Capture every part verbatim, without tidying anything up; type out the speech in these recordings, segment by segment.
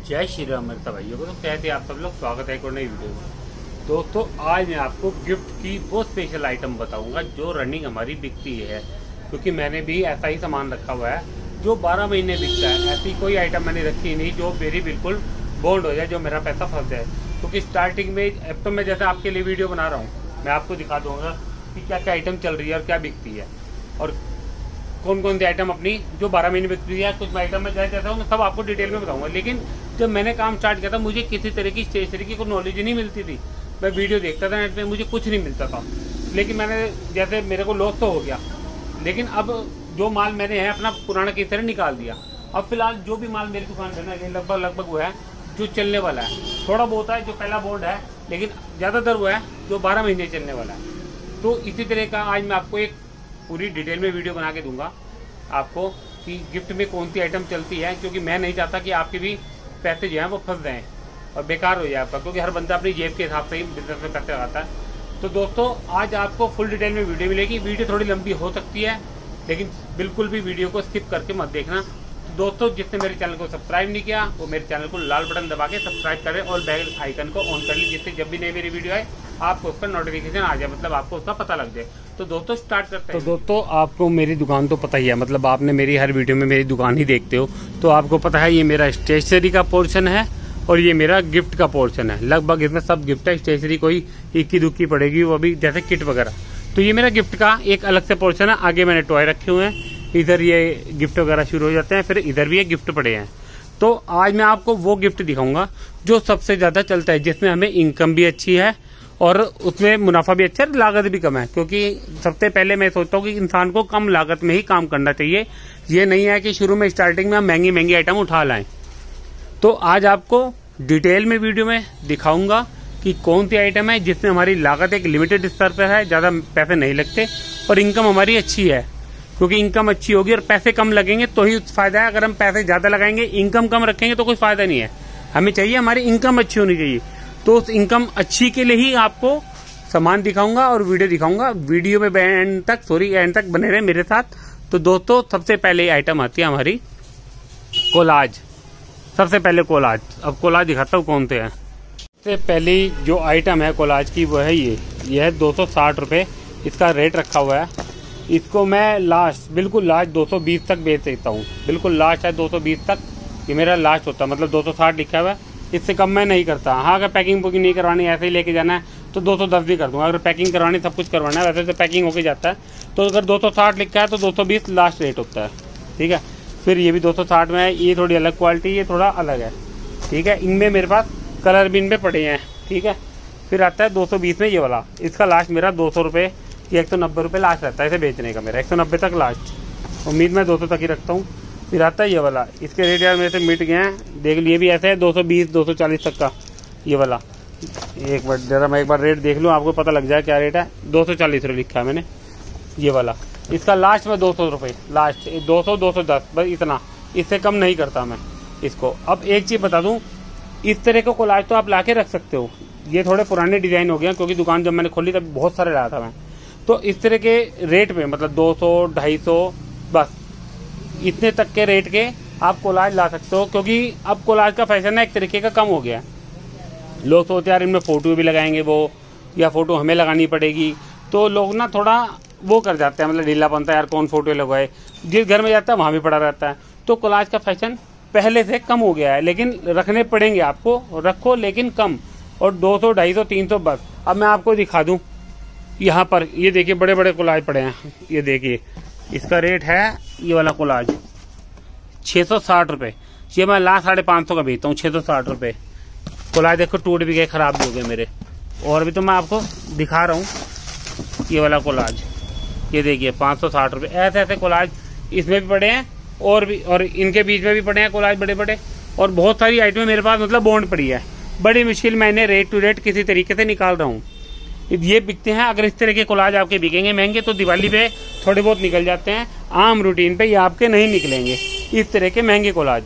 जय श्री राम मेरे भाइयों को। तो कहते हैं आप सब लोग, स्वागत है एक और नई वीडियो में। दोस्तों आज मैं आपको गिफ्ट की वो स्पेशल आइटम बताऊंगा जो रनिंग हमारी बिकती है, क्योंकि मैंने भी ऐसा ही सामान रखा हुआ है जो बारह महीने बिकता है। ऐसी कोई आइटम मैंने रखी नहीं जो मेरी बिल्कुल बॉन्ड हो जाए, जो मेरा पैसा फंस जाए। क्योंकि स्टार्टिंग में अब तो मैं जैसे आपके लिए वीडियो बना रहा हूँ, मैं आपको दिखा दूंगा कि क्या क्या आइटम चल रही है और क्या बिकती है और कौन कौन सी आइटम अपनी जो बारह महीने बिकती है। कुछ आइटम में जैसे जैसा मैं सब आपको डिटेल में बताऊंगा। लेकिन जब मैंने काम स्टार्ट किया था मुझे किसी तरह की स्टेशनरी की कोई नॉलेज ही नहीं मिलती थी। मैं वीडियो देखता था नेट पे, मुझे कुछ नहीं मिलता था। लेकिन मैंने जैसे मेरे को लॉस तो हो गया, लेकिन अब जो माल मैंने है अपना पुराना किस तरह निकाल दिया। अब फिलहाल जो भी माल मेरी दुकान पे ना ये लगभग लगभग वो है जो चलने वाला है। थोड़ा बहुत है जो पहला बोर्ड है, लेकिन ज़्यादातर वो है जो बारह महीने चलने वाला है। तो इसी तरह का आज मैं आपको एक पूरी डिटेल में वीडियो बना के दूंगा आपको कि गिफ्ट में कौन सी आइटम चलती है, क्योंकि मैं नहीं चाहता कि आपके भी पैसे जो हैं वो फंस जाएं और बेकार हो जाए आपका, क्योंकि हर बंदा अपनी जेब के हिसाब से ही बिजनेस में पैसे लगाता है। तो दोस्तों आज आपको फुल डिटेल में वीडियो मिलेगी। वीडियो थोड़ी लंबी हो सकती है, लेकिन बिल्कुल भी वीडियो को स्किप करके मत देखना। तो दोस्तों जिसने मेरे चैनल को सब्सक्राइब नहीं किया वो मेरे चैनल को लाल बटन दबा के सब्सक्राइब करें और बेल आइकन को ऑन कर ली, जिससे जब भी नई मेरी वीडियो आए आपको उसका नोटिफिकेशन आ जाए, मतलब आपको उसका पता लग जाए। तो दोस्तों स्टार्ट करते हैं। तो दोस्तों आपको मेरी दुकान तो पता ही है, मतलब आपने मेरी हर वीडियो में मेरी दुकान ही देखते हो, तो आपको पता है ये मेरा स्टेशनरी का पोर्शन है और ये मेरा गिफ्ट का पोर्शन है। लगभग इसमें सब गिफ्ट है। स्टेशनरी कोई इक्की दुक्की पड़ेगी, वो भी जैसे किट वगैरह। तो ये मेरा गिफ्ट का एक अलग से पोर्शन है। आगे मैंने टॉय रखे हुए हैं, इधर ये गिफ्ट वगैरह शुरू हो जाते हैं, फिर इधर भी ये गिफ्ट पड़े हैं। तो आज मैं आपको वो गिफ्ट दिखाऊंगा जो सबसे ज्यादा चलता है, जिसमें हमें इनकम भी अच्छी है और उसमें मुनाफा भी अच्छा है, लागत भी कम है। क्योंकि सबसे पहले मैं सोचता हूँ कि इंसान को कम लागत में ही काम करना चाहिए। ये नहीं है कि शुरू में स्टार्टिंग में हम महंगी महंगी आइटम उठा लाएं। तो आज आपको डिटेल में वीडियो में दिखाऊंगा कि कौन सी आइटम है जिसमें हमारी लागत एक लिमिटेड स्तर पर है, ज्यादा पैसे नहीं लगते और इनकम हमारी अच्छी है। क्योंकि इनकम अच्छी होगी और पैसे कम लगेंगे तो ही फायदा है। अगर हम पैसे ज्यादा लगाएंगे, इनकम कम रखेंगे तो कोई फायदा नहीं है। हमें चाहिए हमारी इनकम अच्छी होनी चाहिए। तो उस इनकम अच्छी के लिए ही आपको सामान दिखाऊंगा और वीडियो दिखाऊंगा। वीडियो में एंड तक सॉरी एंड तक बने रहे मेरे साथ। तो दोस्तों सबसे पहले आइटम आती है हमारी कोलाज। सबसे पहले कोलाज। अब कोलाज दिखाता हूँ कौन से है। सबसे पहली जो आइटम है कोलाज की वो है ये ये है दो सौ साठ रुपये इसका रेट रखा हुआ है। इसको मैं लास्ट बिल्कुल लास्ट दो सौ बीस तक बेच सकता हूँ। बिल्कुल लास्ट है दो सौ बीस तक, ये मेरा लास्ट होता है। मतलब दो सौ साठ लिखा हुआ है, इससे कम मैं नहीं करता। हाँ अगर पैकिंग पुकिंग नहीं करवानी, ऐसे ही लेके जाना है तो दो सौ दस भी कर दूंगा। अगर पैकिंग करवानी, सब कुछ करवाना है, वैसे तो पैकिंग होके जाता है। तो अगर दो सौ साठ लिखा है तो दो सौ बीस लास्ट रेट होता है। ठीक है। फिर ये भी दो सौ साठ में है। ये थोड़ी अलग क्वालिटी, ये थोड़ा अलग है। ठीक है। इनमें मेरे पास कलर भी इनमें पड़े हैं। ठीक है। फिर आता है दो सौ बीस में ये वाला। इसका लास्ट मेरा दो सौ रुपये या एक सौ नब्बे रुपये लास्ट रहता है इसे बेचने का मेरा। एक सौ नब्बे तक लास्ट, उम्मीद मैं दो सौ तक ही रखता हूँ। फिर आता है ये वाला। इसके रेट यार मेरे से मिट गए हैं, देख लिए भी ऐसे है दो सौ बीस दो सौ चालीस तक का ये वाला। एक बार जरा मैं एक बार रेट देख लूँ, आपको पता लग जाए क्या रेट है। दो सौ चालीस रुपये लिखा है मैंने ये वाला। इसका लास्ट में दो सौ रुपये लास्ट, दो सौ दो सौ दस बस इतना, इससे कम नहीं करता मैं इसको। अब एक चीज़ बता दूँ, इस तरह का कोलाज तो आप ला के रख सकते हो। ये थोड़े पुराने डिजाइन हो गए, क्योंकि दुकान जब मैंने खोली तब बहुत सारे लाया था मैं। तो इस तरह के रेट पे मतलब दो सौ ढाई सौ बस इतने तक के रेट के आप कोलाज ला सकते हो। क्योंकि अब कोलाज का फैशन है एक तरीके का कम हो गया है। लोग सोचते यार इनमें फोटो भी लगाएंगे वो, या फोटो हमें लगानी पड़ेगी, तो लोग ना थोड़ा वो कर जाते हैं, मतलब ढीला बनता है यार कौन फोटो लगाए। जिस घर में जाता है वहाँ भी पड़ा रहता है। तो कोलाज का फैशन पहले से कम हो गया है, लेकिन रखने पड़ेंगे आपको, रखो लेकिन कम। और दो सौ ढाई सौ तीन सौ बस। अब मैं आपको दिखा दूँ यहाँ पर, ये देखिए बड़े बड़े कोलाज पड़े हैं। ये देखिए इसका रेट है ये वाला कोलाज छः सौ साठ रुपये। ये मैं लास्ट साढ़े पाँच सौ का बेचता हूँ। छः सौ साठ रुपये कोलाज देखो, टूट भी गए, खराब भी हो गए मेरे। और भी तो मैं आपको दिखा रहा हूँ ये वाला कोलाज। ये देखिए पाँच सौ साठ रुपये। ऐसे ऐसे कोलाज इसमें भी पड़े हैं और भी, और इनके बीच में भी पड़े हैं कोलाज बड़े बड़े। और बहुत सारी आइटमें मेरे पास मतलब बॉन्ड पड़ी है। बड़ी मुश्किल मैंने रेट टू रेट किसी तरीके से निकाल रहा हूँ। ये बिकते हैं। अगर इस तरह के कोलाज आपके बिकेंगे महंगे तो दिवाली पे थोड़े बहुत निकल जाते हैं, आम रूटीन पे ये आपके नहीं निकलेंगे इस तरह के महंगे कोलाज।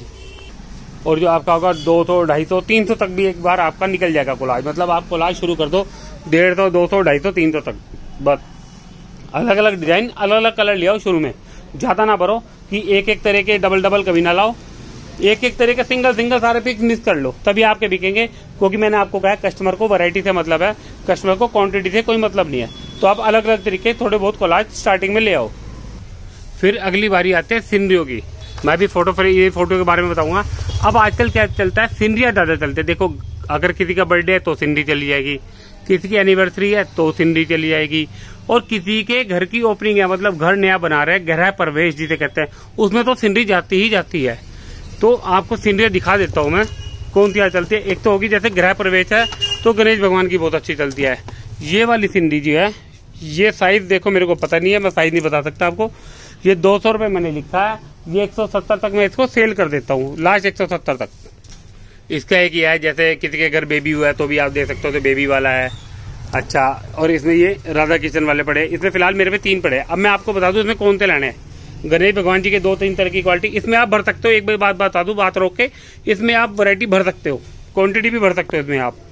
और जो आपका होगा दो सौ ढाई सौ तीन सौ तक भी एक बार आपका निकल जाएगा कोलाज। मतलब आप कोलाज शुरू कर दो डेढ़ सौ दो सौ ढाई सौ तीन सौ तक बस। अलग अलग डिजाइन अलग अलग कलर ले आओ शुरू में, ज्यादा ना भरो कि एक एक तरह के डबल डबल कभी ना लाओ। एक एक तरह के सिंगल सिंगल सारे पिक्स मिस कर लो, तभी आपके बिकेंगे। क्योंकि मैंने आपको कहा कस्टमर को वैरायटी से मतलब है, कस्टमर को क्वांटिटी से कोई मतलब नहीं है। तो आप अलग अलग तरीके थोड़े बहुत कोलाज स्टार्टिंग में ले आओ। फिर अगली बारी आते हैं सीनरियों की। मैं भी फोटो फ्रेम, ये फोटो के बारे में बताऊंगा। अब आजकल क्या चलता है, सीनरियाँ ज्यादा चलते हैं। देखो, अगर किसी का बर्थडे है तो सीनरी चली जाएगी, किसी की एनिवर्सरी है तो सीनरी चली जाएगी, और किसी के घर की ओपनिंग है, मतलब घर नया बना रहे हैं, गृह प्रवेश जिसे कहते हैं, उसमें तो सीनरी जाती ही जाती है। तो आपको सीनरी दिखा देता हूँ मैं कौन सी चलती है। एक तो होगी जैसे गृह प्रवेश है तो गणेश भगवान की बहुत अच्छी चलती है। ये वाली सीनरी जो है, ये साइज देखो, मेरे को पता नहीं है, मैं साइज नहीं बता सकता आपको। ये दो सौ रुपये मैंने लिखा है, ये एक सौ सत्तर तक मैं इसको सेल कर देता हूँ, लास्ट एक सौ सत्तर तक। इसका एक ये है, जैसे किसी के घर बेबी हुआ है तो भी आप दे सकते हो, तो बेबी वाला है। अच्छा, और इसमें ये राधा किशन वाले पड़े, इसमें फिलहाल मेरे पे तीन पड़े। अब मैं आपको बता दूं इसमें कौन से लाने हैं। गणेश भगवान जी के दो तीन तरह की क्वालिटी इसमें आप भर सकते हो। एक बार बात बता दूं, बात रोक के, इसमें आप वैरायटी भर सकते हो, क्वांटिटी भी भर सकते हो इसमें आप।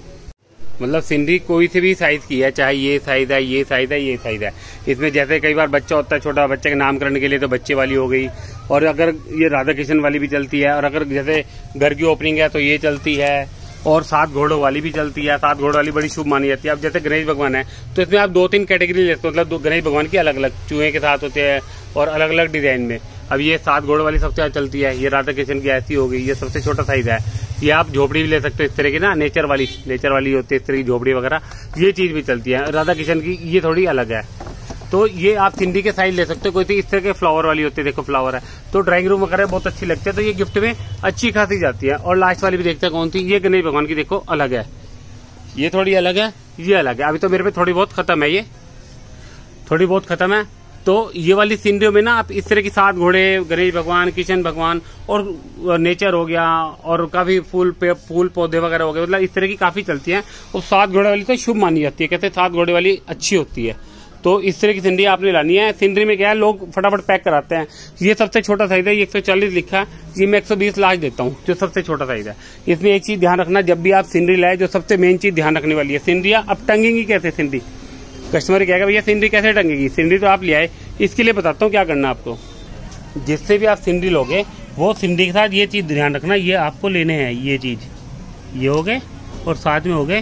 मतलब सीनरी कोई से भी साइज की है, चाहे ये साइज है, ये साइज है, ये साइज है। इसमें जैसे कई बार बच्चा होता है छोटा, बच्चे के नामकरण के लिए तो बच्चे वाली हो गई, और अगर ये राधा कृष्ण वाली भी चलती है, और अगर जैसे घर की ओपनिंग है तो ये चलती है, और सात घोड़ों वाली भी चलती है। सात घोड़ों वाली बड़ी शुभ मानी जाती है। अब जैसे गणेश भगवान है तो इसमें आप दो तीन कैटेगरी लेते हो, मतलब गणेश भगवान की अलग अलग चूहे के साथ होते हैं और अलग अलग डिजाइन में। अब ये सात घोड़ों वाली सबसे ज्यादा चलती है, ये राधा कृष्ण की ऐसी हो गई, ये सबसे छोटा साइज है। ये आप झोपड़ी भी ले सकते हो इस तरह की ना, नेचर वाली, नेचर वाली होती है इस तरह की झोपड़ी वगैरह, ये चीज भी चलती है। राधा कृष्ण की ये थोड़ी अलग है। तो ये आप सीनरी के साइज ले सकते हो। कोई तो इस तरह के फ्लावर वाली होती है, देखो फ्लावर है, तो ड्राइंग रूम वगैरह बहुत अच्छी लगती है, तो ये गिफ्ट में अच्छी खासी जाती है। और लास्ट वाली भी देखते हैं कौन सी, ये गणेश भगवान की देखो अलग है, ये थोड़ी अलग है, ये अलग है। अभी तो मेरे पे थोड़ी बहुत खत्म है, ये थोड़ी बहुत खत्म है। तो ये वाली सीनरियों में ना आप इस तरह की सात घोड़े, गणेश भगवान, कृष्ण भगवान, और नेचर हो गया, और काफी फूल पे फूल पौधे वगैरह हो गए, मतलब इस तरह की काफी चलती है। और सात घोड़े वाली तो शुभ मानी जाती है, कहते हैं सात घोड़े वाली अच्छी होती है। तो इस तरह की सीनरी आपने लानी है। सीनरी में क्या है, लोग फटाफट पैक कराते हैं। ये सबसे छोटा साइज है, ये एक सौ चालीस लिखा है, ये मैं एक सौ बीस लास्ट देता हूँ, जो सबसे छोटा साइज है। इसमें एक चीज ध्यान रखना, जब भी आप सीनरी लाए, जो सबसे मेन चीज ध्यान रखने वाली है, सीनरियाँ अब टंगेंगी कैसे। सीनरी कस्टमर कहेगा भैया सीनरी कैसे टंगेगी, सीनरी तो आप ले आए। इसके लिए बताता हूँ क्या करना आपको। जिससे भी आप सीनरी लोगे, वो सीनरी के साथ ये चीज ध्यान रखना, ये आपको लेने हैं, ये चीज, ये हो गए, और साथ में हो गए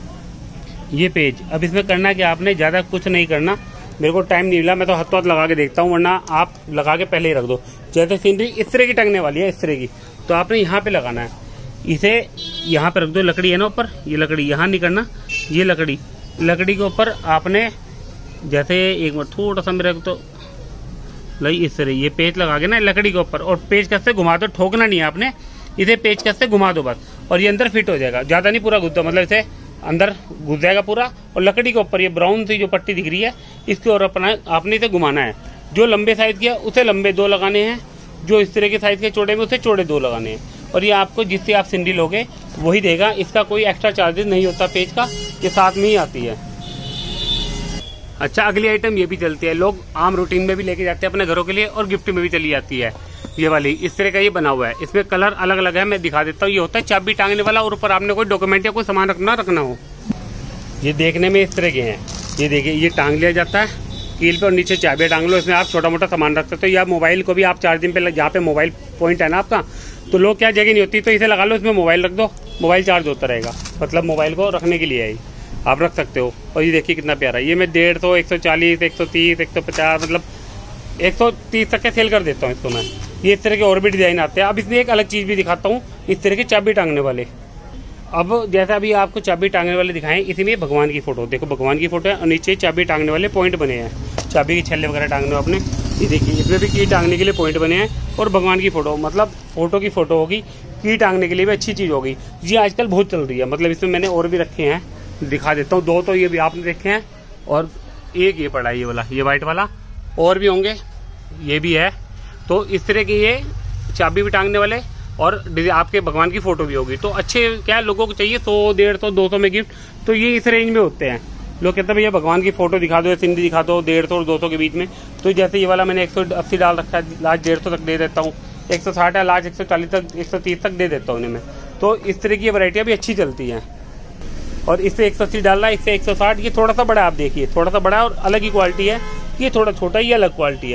ये पेज। अब इसमें करना क्या, आपने ज्यादा कुछ नहीं करना, मेरे को टाइम नहीं मिला, मैं तो हाथ हाथ लगा के देखता हूँ, वरना आप लगा के पहले ही रख दो। जैसे सीनरी इस तरह की टंगने वाली है, इस तरह की, तो आपने यहाँ पे लगाना है, इसे यहाँ पे रख दो। लकड़ी है ना ऊपर, ये लकड़ी यहाँ नहीं करना, ये लकड़ी, लकड़ी के ऊपर आपने जैसे एक मिनट थोड़ा सा मेरे तो लाई इस तरह ये पेज लगा के ना लकड़ी के ऊपर, और पेज कस से घुमा दो, ठोकना नहीं है आपने, इसे पेज कस से घुमा दो बस, और ये अंदर फिट हो जाएगा। ज्यादा नहीं पूरा घुस दो, मतलब इसे अंदर घुस जाएगा पूरा। और लकड़ी के ऊपर ये ब्राउन सी जो पट्टी दिख रही है, इसके और अपना आपने इसे घुमाना है। जो लंबे साइज के उसे लंबे दो लगाने हैं, जो इस तरह के साइज के चौड़े में उसे चौड़े दो लगाने हैं। और ये आपको जिससे आप सीनरी लोगे वही देगा, इसका कोई एक्स्ट्रा चार्जेस नहीं होता पेज का, ये साथ में ही आती है। अच्छा, अगली आइटम ये भी चलती है, लोग आम रूटीन में भी लेके जाते हैं अपने घरों के लिए, और गिफ्ट में भी चली जाती है। ये वाली इस तरह का ये बना हुआ है, इसमें कलर अलग अलग है, मैं दिखा देता हूँ। ये होता है चाबी टांगने वाला, और ऊपर आपने कोई डॉक्यूमेंट या कोई सामान रखना रखना हो। ये देखने में इस तरह के हैं, ये देखिए, ये टांग लिया जाता है कील पे, और नीचे चाबियाँ टांग लो। इसमें आप छोटा मोटा सामान रख सकते हो, या मोबाइल को भी आप चार्जिंग पे, जहाँ पे मोबाइल पॉइंट है ना आपका, तो लोग क्या जगह नहीं होती, तो इसे लगा लो, इसमें मोबाइल रख दो, मोबाइल चार्ज होता रहेगा, मतलब मोबाइल को रखने के लिए है, आप रख सकते हो। और ये देखिए कितना प्यारा, ये मैं डेढ़ सौ, एक सौ चालीस, एक सौ तीस, एक सौ पचास, मतलब एक सौ तीस तक के सेल कर देता हूँ इसको मैं। ये इस तरह के और भी डिजाइन आते हैं। अब इसमें एक अलग चीज भी दिखाता हूँ, इस तरह के चाबी टांगने वाले। अब जैसा अभी आपको चाबी टांगने वाले दिखाएं, इसी में भगवान की फोटो, देखो भगवान की फोटो है, और नीचे चाबी टांगने वाले पॉइंट बने हैं, चाबी की छल्ले वगैरह टांगने हो अपने, ये देखिए इसमें भी की टांगने के लिए पॉइंट बने हैं, और भगवान की फोटो, मतलब फोटो की फोटो होगी, की टांगने के लिए भी अच्छी चीज होगी। ये आजकल बहुत चल रही है, मतलब इसमें मैंने और भी रखे हैं, दिखा देता हूँ। दो तो ये भी आपने देखे हैं, और एक ये पड़ा है, ये वाला, ये व्हाइट वाला, और भी होंगे, ये भी है। तो इस तरह की ये चाबी भी टांगने वाले, और आपके भगवान की फोटो भी होगी। तो अच्छे क्या लोगों को चाहिए, सौ डेढ़ सौ दो सौ में गिफ्ट, तो ये इस रेंज में होते हैं। लोग कहते हैं भैया भगवान की फोटो दिखा दो, सीनरी दिखा दो, डेढ़ सौ और दो सौ के बीच में। तो जैसे ये वाला मैंने एक सौ अस्सी डाल रखा है, लास्ट डेढ़ सौ तक दे देता हूँ, एक सौ साठ है, लास्ट एक सौ चालीस तक, एक सौ तीस तक दे देता हूँ इन्हें मैं। तो इस तरह की वैरायटियाँ भी अच्छी चलती हैं। और इससे एक सौ अस्सी डाल रहा है, इससे एक सौ साठ, ये थोड़ा सा बड़ा, आप देखिए थोड़ा सा बड़ा और अलग ही क्वालिटी है, ये थोड़ा छोटा, ये अलग क्वालिटी है।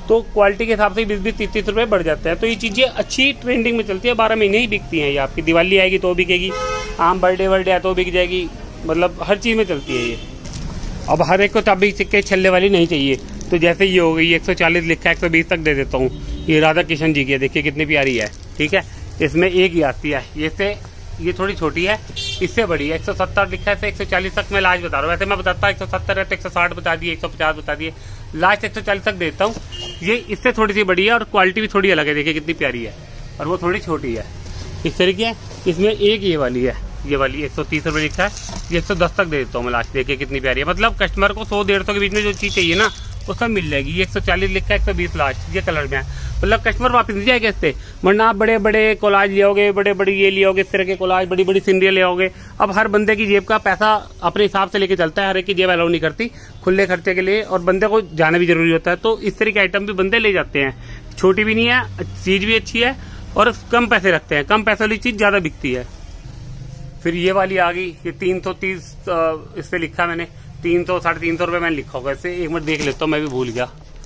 तो क्वालिटी के हिसाब से बीस बीस तीस तीस रुपये बढ़ जाते हैं। तो ये चीज़ें अच्छी ट्रेंडिंग में चलती है, बारह महीने ही बिकती हैं ये। आपकी दिवाली आएगी तो बिकेगी, आम बर्थडे वर्डे है तो बिक जाएगी, मतलब हर चीज़ में चलती है ये। अब हर एक को चाबी सिक्के छल्ले वाली नहीं चाहिए, तो जैसे ये हो गई एक सौ चालीस लिखा है, एक सौ बीस तक दे देता हूँ। ये राधा किशन जी की है, देखिए कितनी प्यारी है, ठीक है। इसमें एक ही आती है, ये से ये थोड़ी छोटी है, इससे बड़ी है। एक सौ सत्तर लिखा है, एक सौ चालीस तक मैं लास्ट बता रहा हूँ। वैसे मैं बताता हूँ एक सौ सत्तर है तो एक सौ साठ बता दिए, एक सौ पचास बता दिए, लास्ट एक सौ चालीस तक देता हूँ। ये इससे थोड़ी सी बड़ी है और क्वालिटी भी थोड़ी अलग है, देखिए कितनी प्यारी है, और वो थोड़ी छोटी है इस तरीके है। इसमें एक ये वाली है, ये वाली एक सौ तीस रुपये लिखा है, ये एक सौ दस तक दे देता हूँ मैं लास्ट। देखिए कितनी प्यारी है, मतलब कस्टमर को सौ डेढ़ सौ के बीच में जो चीज़ चाहिए ना वो सब मिल जाएगी। ये एक सौ चालीस लिखा है, एक सौ बीस लास्ट, ये कलर में है, मतलब कस्टमर वापस नहीं जाएगा इससे। वरना आप बड़े बड़े कोलाज ले आओगे, बड़े बड़े ये ले आओगे, इस तरह के कोलाज, बड़ी बड़ी सीनरियाँ ले आओगे। अब हर बंदे की जेब का पैसा अपने हिसाब से लेके चलता है, हर एक की जेब अलाउ नहीं करती खुले खर्चे के लिए, और बंदे को जाना भी जरूरी होता है। तो इस तरह के आइटम भी बंदे ले जाते हैं, छोटी भी नहीं है, चीज भी अच्छी है और कम पैसे रखते हैं, कम पैसे वाली चीज ज्यादा बिकती है। फिर ये वाली आ गई, ये तीन सौ तीस इस पे लिखा मैंने, तीन सौ साढ़े तीन सौ रुपये मैंने लिखा होगा इसे। एक मिनट देख लेता हूँ, मैं भी भूल गया,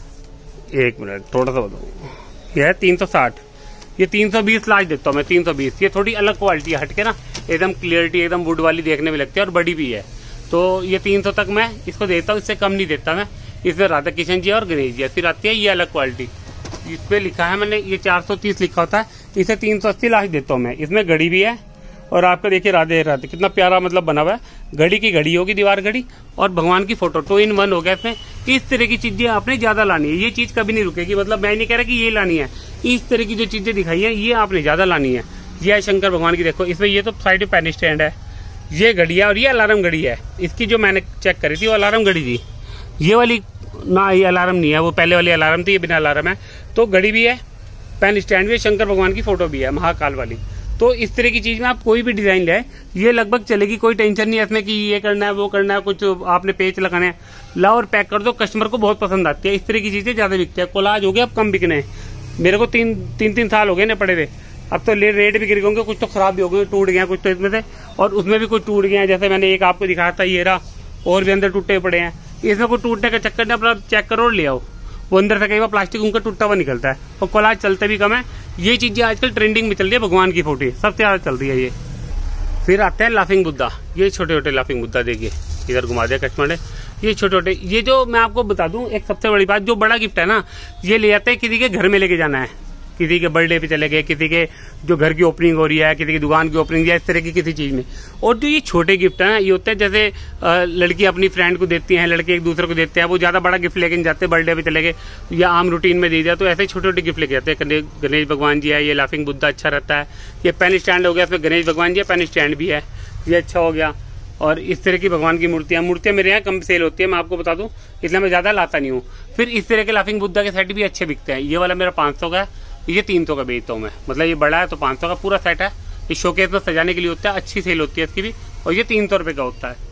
एक मिनट थोड़ा सा बताऊँ। यह है तीन सौ साठ, ये तीन सौ बीस लास्ट देता हूँ मैं, तीन सौ बीस। ये थोड़ी अलग क्वालिटी है, हटके ना, एकदम क्लियरिटी एकदम वुड वाली देखने में लगती है और बड़ी भी है। तो ये तीन सौ तक मैं इसको देता हूँ, इससे कम नहीं देता मैं। इसमें राधा किशन जी और गणेश जी है। फिर आती है ये अलग क्वालिटी, इस पे लिखा है मैंने, ये चार सौ तीस लिखा होता है, इसे तीन सौ अस्सी लास्ट देता हूँ मैं। इसमें घड़ी भी है और आपका देखिए राधे राधे कितना प्यारा मतलब बना हुआ है, घड़ी की घड़ी होगी, दीवार घड़ी, और भगवान की फोटो, टू इन वन हो गया इसमें। इस तरह की चीजें आपने ज्यादा लानी है, ये चीज कभी नहीं रुकेगी। मतलब मैं नहीं कह रहा कि ये लानी है, इस तरह की जो चीजें दिखाई है ये आपने ज्यादा लानी है। ये शंकर भगवान की देखो, इसमें ये तो साइड में पेन स्टैंड है, ये घड़ी है और ये अलार्म घड़ी है। इसकी जो मैंने चेक करी थी वो अलार्म घड़ी थी, ये वाली ना, ये अलार्म नहीं है, वो पहले वाली अलार्म थी, ये बिना अलार्म है। तो घड़ी भी है, पेन स्टैंड भी है, शंकर भगवान की फोटो भी है महाकाल वाली। तो इस तरह की चीज में आप कोई भी डिजाइन ले ये लगभग चलेगी, कोई टेंशन नहीं है इसमें कि ये करना है वो करना है, कुछ आपने पेच लगाने हैं, लाओ और पैक कर दो। कस्टमर को बहुत पसंद आती है, इस तरह की चीजें ज्यादा बिकती है। कोलाज हो गया अब कम बिकने हैं, मेरे को तीन तीन तीन साल हो गए ना पड़े हुए, अब तो रेट भी गिर गए होंगे, कुछ तो खराब भी हो गए, टूट गए कुछ तो इसमें से, और उसमें भी कुछ टूट गए हैं। जैसे मैंने एक आपको दिखाया था ये रहा, और भी अंदर टूटे पड़े हैं। इसमें कोई टूटने का चक्कर नहीं, अपना चेक करो और ले आओ। वो अंदर से कई बार प्लास्टिक उनका टूटा हुआ निकलता है, और कोलाज चलते भी कम है। ये चीजें आजकल ट्रेंडिंग में चल रही है, भगवान की फोटो सबसे ज्यादा चल रही है ये। फिर आते हैं लाफिंग बुद्धा, ये छोटे छोटे लाफिंग बुद्धा, देखिए इधर घुमा दिया कस्टमर ने, ये छोटे छोटे। ये जो मैं आपको बता दूं एक सबसे बड़ी बात, जो बड़ा गिफ्ट है ना, ये ले जाते हैं किसी के घर में लेके जाना है, किसी के बर्थडे पे चले गए, किसी के जो घर की ओपनिंग हो रही है, किसी की दुकान की ओपनिंग या इस तरह की किसी चीज में। और जो ये छोटे गिफ्ट है ना, ये होते हैं जैसे लड़की अपनी फ्रेंड को देती हैं, लड़के एक दूसरे को देते हैं, वो ज्यादा बड़ा गिफ्ट लेके जाते हैं, बर्थडे पे चले गए या आम रूटीन में दे दिया, तो ऐसे छोटे छोटे गिफ्ट लेके जाते हैं। गणेश भगवान जी है, ये लाफिंग बुद्धा अच्छा रहता है। ये पेन स्टैंड हो गया, इसमें गणेश भगवान जी है, पेन स्टैंड भी है, ये अच्छा हो गया। और इस तरह की भगवान की मूर्तियां मूर्तियां मेरे यहाँ कम सेल होती है, मैं आपको बता दूं, इसलिए मैं ज्यादा लाता नहीं हूँ। फिर इस तरह के लाफिंग बुद्धा के सेट भी अच्छे बिकते हैं। ये वाला मेरा पाँच सौ का है, ये तीन सौ का बेचता हूँ मैं, मतलब ये बड़ा है तो पाँच सौ का पूरा सेट है। ये शोकेस में सजाने के लिए होता है, अच्छी सेल होती है इसकी भी, और ये तीन सौ रुपये का होता है।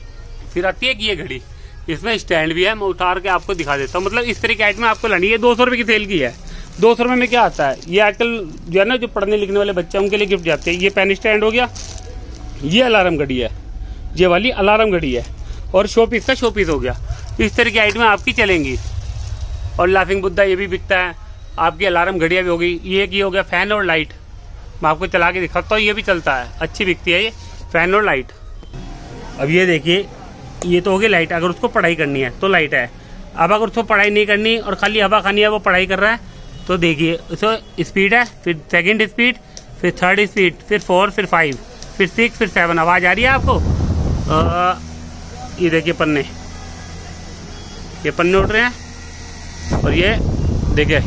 फिर आती है कि ये घड़ी, इसमें स्टैंड भी है, मैं उतार के आपको दिखा देता हूँ। मतलब इस तरह की आइटम आपको लानी है, दो सौ रुपये की सेल की है। दो सौ रुपये में क्या आता है, ये आजकल जो है ना, जो पढ़ने लिखने वाले बच्चे उनके लिए गिफ्ट जाते हैं। ये पेन स्टैंड हो गया, ये अलार्म घड़ी है, ये वाली अलार्म घड़ी है, और शो पीस का शो पीस हो गया। इस तरह की आइटम आपकी चलेंगी। और लाफिंग बुद्धा ये भी बिकता है, आपकी अलार्म घड़िया भी होगी। ये की हो गया फैन और लाइट, मैं आपको चला के दिखाता हूँ, ये भी चलता है, अच्छी बिकती है ये फैन और लाइट। अब ये देखिए, ये तो होगी लाइट, अगर उसको पढ़ाई करनी है तो लाइट है। अब अगर उसको पढ़ाई नहीं करनी और खाली हवा खानी है, वो पढ़ाई कर रहा है, तो देखिए उसको स्पीड है, फिर सेकेंड स्पीड, फिर थर्ड स्पीड, फिर फोर, फिर फाइव, फिर सिक्स, फिर सेवन। आवाज आ रही है आपको? आ, ये देखिए पन्ने, ये पन्ने उठ रहे हैं, और ये देखिए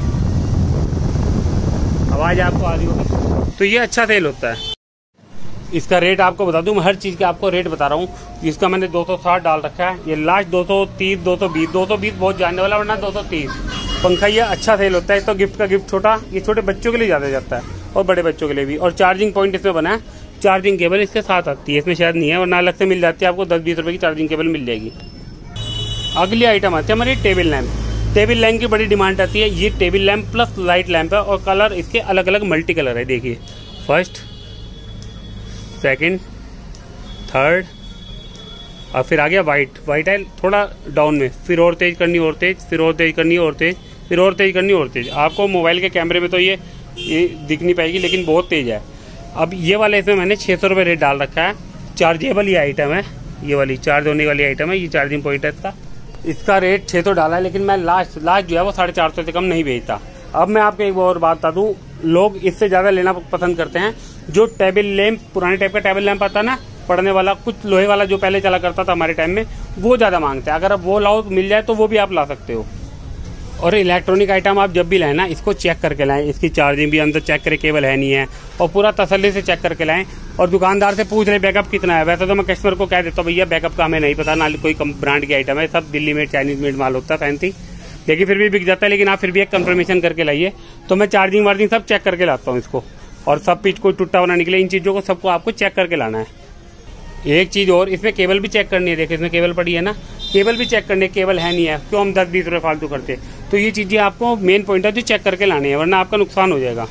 आवाज आपको आ रही होगी। तो ये अच्छा सेल होता है। इसका रेट आपको बता दूं, मैं हर चीज का आपको रेट बता रहा हूँ। इसका मैंने दो सौ साठ डाल रखा है, ये लास्ट दो सौ तीस, दो सौ बीस, दो सौ बीस बहुत जानने वाला, वरना दो सौ तीस। पंखा ये अच्छा सेल होता है। तो गिफ्ट का गिफ्ट छोटा, ये छोटे बच्चों के लिए ज्यादा जाता है और बड़े बच्चों के लिए भी। और चार्जिंग पॉइंट इसमें बना है, चार्जिंग केबल इसके साथ आती है, इसमें शायद नहीं है, वरना अलग से मिल जाती है आपको, दस बीस रुपए की चार्जिंग केबल मिल जाएगी। अगली आइटम आती है हमारी टेबल लैंप। टेबल लैंप की बड़ी डिमांड आती है। ये table lamp plus light lamp है, और कलर इसके अलग अलग मल्टी कलर है। देखिए फर्स्ट, सेकंड, थर्ड, और फिर आ गया वाइट। वाइट है थोड़ा डाउन में, फिर और तेज करनी और तेज, फिर और तेज करनी और तेज, फिर और तेज़ करनी और तेज़। आपको मोबाइल के कैमरे में तो ये ये दिख नहीं पाएगी, लेकिन बहुत तेज़ है। अब ये वाला इसमें मैंने छः सौ रुपये रेट डाल रखा है। चार्जेबल ये आइटम है, ये वाली चार्ज होने वाली आइटम है, ये चार्जिंग पॉइंट है इसका। इसका रेट छः सौ डाला है, लेकिन मैं लास्ट लास्ट जो है वो साढ़े चार सौ से कम नहीं बेचता। अब मैं आपको एक और बात बता दूँ, लोग इससे ज़्यादा लेना पसंद करते हैं। जो टेबल लैंप, पुराने टाइप का टेबल लैंप आता ना, पड़ने वाला, कुछ लोहे वाला जो पहले चला करता था हमारे टाइम में, वो ज़्यादा मांगते हैं। अगर आप वो लाओ तो मिल जाए तो वो भी आप ला सकते हो। और इलेक्ट्रॉनिक आइटम आप जब भी लाएं ना, इसको चेक करके लाएं, इसकी चार्जिंग भी अंदर चेक करें, केबल है नहीं है, और पूरा तसल्ली से चेक करके लाएं। और दुकानदार से पूछ रहे बैकअप कितना है। वैसे तो मैं कस्टमर को कह देता हूँ भैया बैकअप का हमें नहीं पता, ना कोई कम ब्रांड की आइटम है, सब दिल्ली में चाइनीज मेड माल होता है फैंसी, लेकिन फिर भी बिक जाता है। लेकिन आप फिर भी एक कंफर्मेशन करके लाइए। तो मैं चार्जिंग वार्जिंग सब चेक करके लाता हूँ इसको, और सब पीच को टूटा होना निकले, इन चीज़ों को सबको आपको चेक करके लाना है। एक चीज़ और, इसमें केबल भी चेक करनी है। देखिए इसमें केबल पड़ी है ना, केबल भी चेक करनी है, केबल है नहीं है, क्यों हम दस बीस रुपये फालतू करते। तो ये चीज़ें आपको मेन पॉइंट है जो चेक करके लानी है, वरना आपका नुकसान हो जाएगा।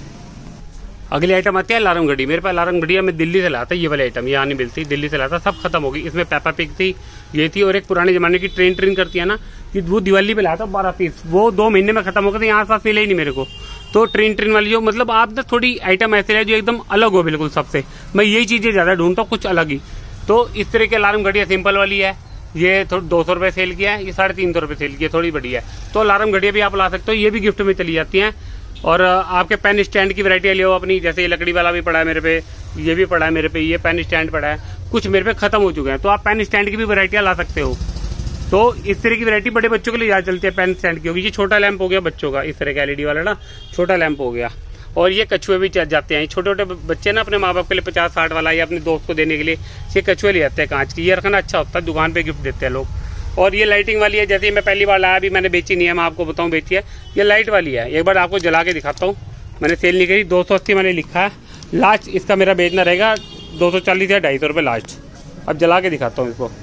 अगली आइटम आती है अलार्म घड़ी। मेरे पास अलार्म घड़ी है, मैं दिल्ली से लाता, ये वाली आइटम यहाँ नहीं मिलती, दिल्ली से लाता, सब खत्म हो गई। इसमें पेपा पिग थी, ये थी, और एक पुराने जमाने की ट्रेन ट्रेन करती है ना, कि वो दिवाली पे लाता बारह पीस, वो दो महीने में खत्म हो गए थे, यहाँ पास मिले ही नहीं मेरे को। तो ट्रेन ट्रेन वाली जो, मतलब आप ना थोड़ी आइटम ऐसे है जो एकदम अलग हो बिल्कुल सबसे। मैं यही चीज़ें ज़्यादा ढूंढता हूँ, कुछ अलग ही। तो इस तरह की अलार्म घड़ी है, सिंपल वाली है, ये थोड़ी दो सौ रुपये सेल किया है, ये साढ़े तीन सौ रुपये सेल किया, थोड़ी बड़ी है। तो अलार्म घड़ियाँ भी आप ला सकते हो, ये भी गिफ्ट में चली जाती हैं। और आपके पेन स्टैंड की वैरायटी ले हो अपनी, जैसे ये लकड़ी वाला भी पड़ा है मेरे पे, ये भी पड़ा है मेरे पे, ये पेन स्टैंड पड़ा है, कुछ मेरे पे खत्म हो चुके हैं, तो आप पेन स्टैंड की भी वैरायटियाँ ला सकते हो। तो इस तरह की वैरायटी बड़े बच्चों के लिए ज़्यादा चलती है पेन स्टैंड की होगी। ये छोटा लैंप हो गया बच्चों का, इस तरह का एलईडी वाला ना छोटा लैंप हो गया। और ये कछुए भी जाते हैं, छोटे छोटे बच्चे ना अपने माँ बाप के लिए पचास साठ वाला या अपने दोस्त को देने के लिए ये कछुए ले जाते हैं कांच की, ये रखना अच्छा होता है, दुकान पे गिफ्ट देते हैं लोग। और ये लाइटिंग वाली है, जैसे मैं पहली बार लाया, अभी मैंने बेची नहीं है, मैं आपको बताऊँ बेची है। ये लाइट वाली है, एक बार आपको जला के दिखाता हूँ, मैंने सेल नहीं करी, दो सौ अस्सी मैंने लिखा है, लास्ट इसका मेरा बेचना रहेगा दो सौ चालीस या ढाई सौ रुपये लास्ट। अब जला के दिखाता हूँ इसको।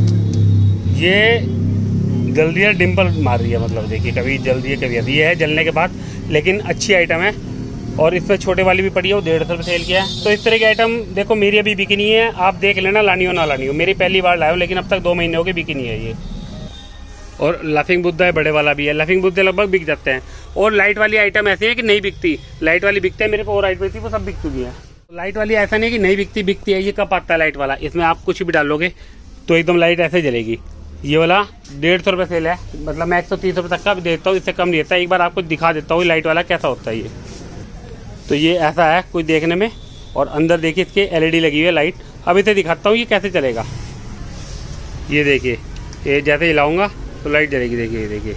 ये जल्दी है, डिम्पल मार रही है, मतलब देखिए कभी जल्दी है कभी अभी, ये है जलने के बाद, लेकिन अच्छी आइटम है। और इसमें छोटे वाली भी पड़ी है, वो डेढ़ सौ रुपये सेल किया है। तो इस तरह की आइटम देखो मेरी अभी बिकी नहीं है, आप देख लेना लानी हो ना लानी हो। मेरी पहली बार लाया हूँ, लेकिन अब तक दो महीने हो गए बिकी नहीं है ये। और लाफिंग बुद्धा है, बड़े वाला भी है, लाफिंग बुद्धे लगभग बिक जाते हैं। और लाइट वाली आइटम ऐसी है कि नहीं बिकती, लाइट वाली बिकते हैं मेरे पे, और लाइट बिकती वो सब बिक चुकी है। लाइट वाली ऐसा नहीं कि नहीं बिकती, बिकती है। ये कब आता है लाइट वाला, इसमें आप कुछ भी डालोगे तो एकदम लाइट ऐसे जलेगी। ये वाला डेढ़ सौ रुपये सेल है, मतलब मैं एक सौ तीस रुपये तक का भी देता हूँ, इससे कम नहीं देता। एक बार आपको दिखा देता हूँ लाइट वाला कैसा होता है ये। तो ये ऐसा है कुछ देखने में, और अंदर देखिए इसके एलईडी लगी हुई है लाइट। अब इसे दिखाता हूँ ये कैसे चलेगा। ये देखिए, ये जैसे हिलाऊंगा तो लाइट जलेगी, देखिए देखिए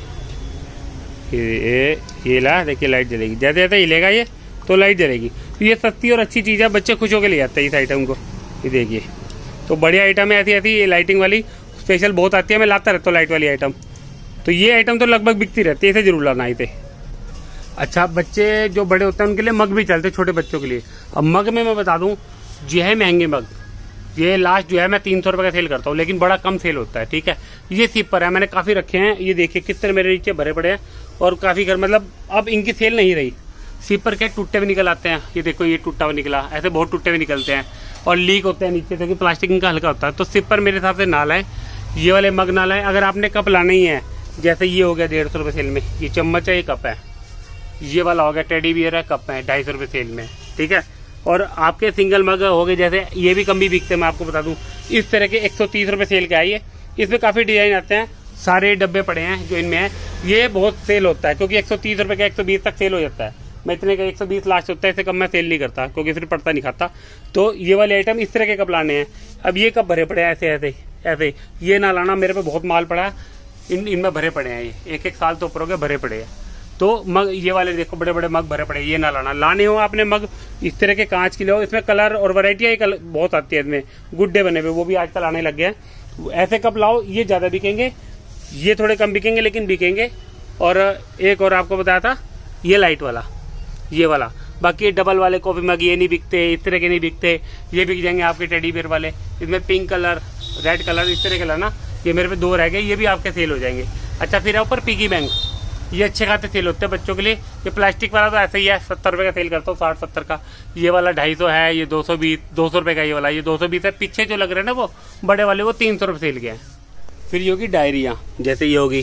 ये ये ला, देखिए लाइट जलेगी, जैसे जैसे हिलेगा ये तो लाइट जलेगी। तो ये सस्ती और अच्छी चीज़ है, बच्चे खुश होकर ले जाते हैं इस आइटम को। ये देखिए, तो बढ़िया आइटम है, ऐसी ऐसी ये लाइटिंग वाली स्पेशल बहुत आती है, मैं लाता रहता हूँ लाइट वाली आइटम। तो ये आइटम तो लगभग बिकती रहती है, इसे जरूर लाना इसे। अच्छा, बच्चे जो बड़े होते हैं उनके लिए मग भी चलते हैं, छोटे बच्चों के लिए। अब मग में मैं बता दूं, ये है महंगे मग, ये लास्ट जो है मैं तीन सौ रुपये का सेल करता हूँ, लेकिन बड़ा कम सेल होता है, ठीक है। ये सिपर है, मैंने काफ़ी रखे हैं, ये देखिए किस तरह मेरे नीचे भरे पड़े हैं, और काफ़ी घर मतलब अब इनकी सेल नहीं रही। सिपर के टूटे हुए निकल आते हैं, ये देखो ये टूटा हुआ निकला, ऐसे बहुत टूटे हुए निकलते हैं, और लीक होते हैं नीचे से, प्लास्टिक इनका हल्का होता है। तो सिपर मेरे हिसाब से ना लाएं, ये वाले मग ना लाएं। अगर आपने कप लाना ही है, जैसे ये हो गया डेढ़ सौ रुपये सेल में, ये चम्मच है, ये कप है, ये वाला हो गया टेडी बियर है, कप है ढाई सौ रुपये सेल में, ठीक है। और आपके सिंगल मग हो गए, जैसे ये भी कम भी बिकते हैं, मैं आपको बता दूं, इस तरह के एक सौ तीस रुपये सेल के आइए। इसमें काफ़ी डिजाइन आते हैं, सारे डब्बे पड़े हैं जो इनमें है, ये बहुत सेल होता है, क्योंकि एक सौ तीस रुपये का एक सौ बीस तक सेल हो जाता है। मैं इतने का एक सौ बीस लास्ट होता है, इससे कम मैं सेल नहीं करता, क्योंकि फिर पड़ता नहीं खाता। तो ये वाले आइटम इस तरह के कप लाने हैं। अब ये कप भरे पड़े हैं ऐसे ऐसे ऐसे, ये ना लाना, मेरे पे बहुत माल पड़ा है, इन इनमें भरे पड़े हैं, ये एक एक साल तो ऊपर हो गए भरे पड़े हैं। तो मग ये वाले देखो बड़े बड़े मग भरे पड़े, ये ना लाना। लाने हो आपने मग इस तरह के कांच के लो, इसमें कलर और वैरायटियाँ बहुत आती है, इसमें गुड्डे बने हुए, वो भी आजकल आने लग गए हैं। ऐसे कप लाओ, ये ज़्यादा बिकेंगे, ये थोड़े कम बिकेंगे लेकिन बिकेंगे। और एक और आपको बताया था, ये लाइट वाला, ये वाला। बाकी डबल वाले कॉफी मग ये नहीं बिकते, इस तरह के नहीं बिकते, ये बिक जाएंगे आपके टेडी बियर वाले। इसमें पिंक कलर, रेड कलर, इस तरह के लाना। ये मेरे पे दो रह गए, ये भी आपके सेल हो जाएंगे। अच्छा, फिर ऊपर पिगी बैंक, ये अच्छे खाते सेल होते हैं बच्चों के लिए। ये प्लास्टिक वाला तो ऐसा ही है, सत्तर रुपये का सेल करता हूँ, साठ सत्तर का। ये वाला ढाई सौ है, ये दो सौ बीस दो सौ रुपये का, ये वाला ये दो सौ बीस है। पीछे जो लग रहे हैं ना वो बड़े वाले, वो तीन सौ रुपये सेल के हैं। फिर ये होगी डायरियाँ, जैसे ये होगी,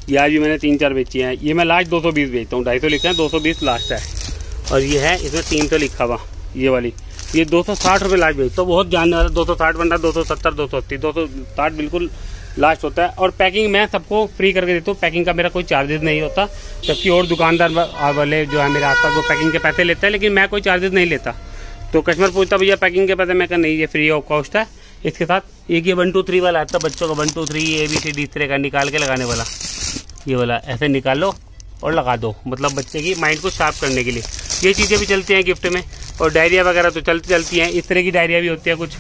ये आज भी मैंने तीन चार बेची हैं। ये मैं लास्ट दो सौ बीस बेचता हूँ, ढाई सौ लिखा है, दो सौ बीस लास्ट है। और ये है इसमें तीन सौ लिखा हुआ, ये वाली ये दो सौ साठ रुपये लास्ट बेचता हूँ। बहुत जानने वाला दो सौ साठ बनता है, दो सौ सत्तर, दो सौ अस्सी, दो सौ साठ बिल्कुल लास्ट होता है। और पैकिंग मैं सबको फ्री करके देता हूँ, पैकिंग का मेरा कोई चार्जेस नहीं होता। जबकि और दुकानदार वाले जो है मेरे आसपास वो पैकिंग के पैसे लेते हैं, लेकिन मैं कोई चार्जेस नहीं लेता। तो कस्टमर पूछता भैया पैकिंग के पैसे, मैं कहा नहीं, ये फ्री ऑफ कॉस्ट है। इसके साथ एक ये वन टू थ्री वाला आता है बच्चों का, one two three A B C D इस तरह का निकाल के लगाने वाला, ये वाला ऐसे निकालो और लगा दो, मतलब बच्चे की माइंड को शार्प करने के लिए। ये चीज़ें भी चलती हैं गिफ्ट में। और डायरिया वगैरह तो चलती चलती हैं, इस तरह की डायरिया भी होती है कुछ,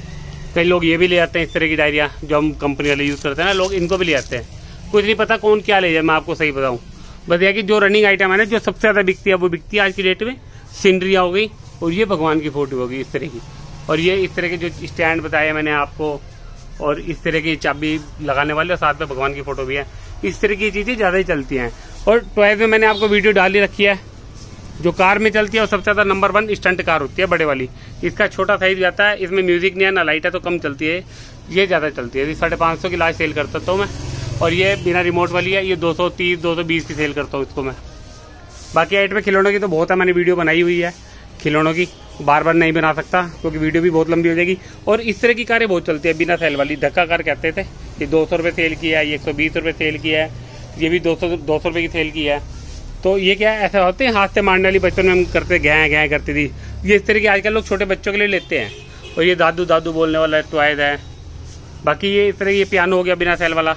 कई लोग ये भी ले आते हैं इस तरह की डायरिया जो हम कंपनी वाले यूज़ करते हैं ना, लोग इनको भी ले आते हैं। कुछ नहीं पता कौन क्या ले जाए, मैं आपको सही बताऊँ। बस यह कि जो रनिंग आइटम है ना, जो सबसे ज़्यादा बिकती है वो बिकती है आज की डेट में, सिंड्रिया हो गई और ये भगवान की फोटो होगी इस तरह की। और ये इस तरह के जो स्टैंड बताया मैंने आपको, और इस तरह की चाबी लगाने वाले, और साथ में भगवान की फोटो भी है। इस तरह की चीज़ें ज़्यादा ही चलती हैं। और टॉयज में मैंने आपको वीडियो डाल ही रखी है, जो कार में चलती है और सबसे ज़्यादा नंबर वन स्टंट कार होती है बड़े वाली। इसका छोटा साइज आता है, इसमें म्यूजिक नहीं है ना लाइट है, तो कम चलती है, ये ज़्यादा चलती है। साढ़े पाँच सौ की लास्ट सेल कर सकता हूँ मैं। और ये बिना रिमोट वाली है, ये दो सौ तीस दो सौ बीस की सेल करता हूँ इसको मैं। बाकी आइट में खिलौनों की तो बहुत है, मैंने वीडियो बनाई हुई है खिलौनों की, बार बार नहीं बना सकता क्योंकि वीडियो भी बहुत लंबी हो जाएगी। और इस तरह की कारें बहुत चलती है बिना सेल वाली, धक्का कार कहते थे। ये दो सौ रुपये सेल की है, ये एक सौ बीस रुपये सेल की है, ये भी दो सौ दो सौ रुपये की सेल की है। तो ये क्या ऐसा होते हैं, हाथ से मारने वाली बचपन में हम करते गए गए करती थी, ये इस तरह की आजकल लोग छोटे बच्चों के लिए लेते हैं। और ये दादू दादू बोलने वाला टॉयज है। बाकी ये इस तरह ये पियानो हो गया बिना सेल वाला,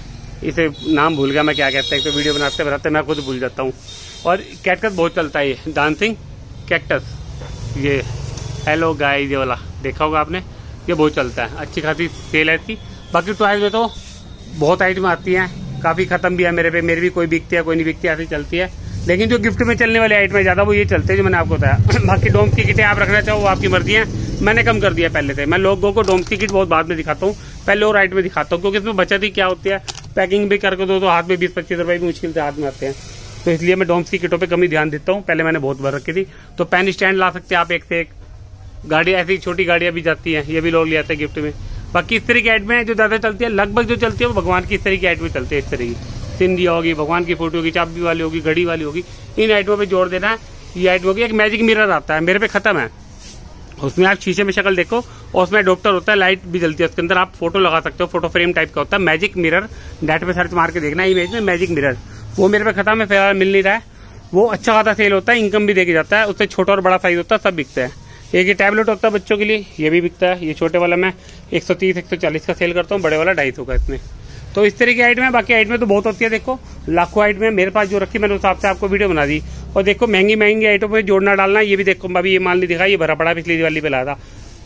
इसे नाम भूल गया मैं क्या कहते हैं, तो वीडियो बनाते बनाते मैं खुद भूल जाता हूँ। और कैक्टस बहुत चलता है, ये डांसिंग कैक्टस, ये हेलो गाइस ये वाला देखा होगा आपने, ये बहुत चलता है, अच्छी खासी सेल है इसकी। बाकी टॉयज में तो बहुत आइटम आती हैं, काफ़ी ख़त्म भी है मेरे पे, मेरी भी कोई बिकती है कोई नहीं बिकती, ऐसी चलती है। लेकिन जो गिफ्ट में चलने वाले आइटम है ज़्यादा वो ये चलते हैं जो मैंने आपको बताया। बाकी डोम्स की किटें आप रखना चाहो वो आपकी मर्जी है, मैंने कम कर दिया पहले से। मैं लोगों को डोम्स की किट बहुत बाद में दिखाता हूँ, पहले और आइटम में दिखाता हूँ, क्योंकि इसमें बचत ही क्या होती है, पैकिंग भी करके दो तो हाथ में बीस पच्चीस रुपये भी मुश्किल से हाथ में आते हैं। तो इसलिए मैं डोम्स की किटों पर कम ही ध्यान देता हूँ, पहले मैंने बहुत बार रखी थी। तो पेन स्टैंड ला सकते हैं आप एक से एक, गाड़ी ऐसी छोटी गाड़ियाँ भी जाती हैं, ये भी लोग ले आते हैं गिफ्ट में। बाकी इस तरह की आइटमें जो ज़्यादा चलती है, लगभग जो चलती है वो भगवान की इस तरह की आइटमें चलती है। इस तरह की सिंधिया होगी, भगवान की फोटो होगी, चाबी वाली होगी, घड़ी वाली होगी, इन आइटमों पे जोड़ देना है। ये आइटम होगी, एक मैजिक मिरर आता है मेरे पे खत्म है, उसमें आप शीशे में शक्ल देखो और उसमें अडोप्टर होता है, लाइट भी जलती है, उसके अंदर आप फोटो लगा सकते हो, फोटो फ्रेम टाइप का होता है। मैजिक मिरर नेट पे सर्च मार के देखना इमेज में मैजिक मिरर, वो मेरे पे खत्म है, फिलहाल मिल नहीं रहा है। वो अच्छा खासा सेल होता है, इनकम भी देके जाता है, उससे छोटा और बड़ा साइज होता है, सब बिकता है। एक ये टैबलेट होता है बच्चों के लिए, ये भी बिकता है। ये छोटे वाला मैं एक सौ तीस एक सौ चालीस का सेल करता हूँ, बड़े वाला ढाई सौ का इसमें। तो इस तरह की आइटम है। बाकी आइटमें तो बहुत होती है, देखो लाखों आइटमें मेरे पास जो रखी मैंने उस हिसाब से आपको वीडियो बना दी। और देखो महंगी महंगी आइटम पे जोड़ना डालना, ये भी देखो अभी ये माल नहीं दिखा, ये भरा पड़ा पिछली दिवाली पे लाया था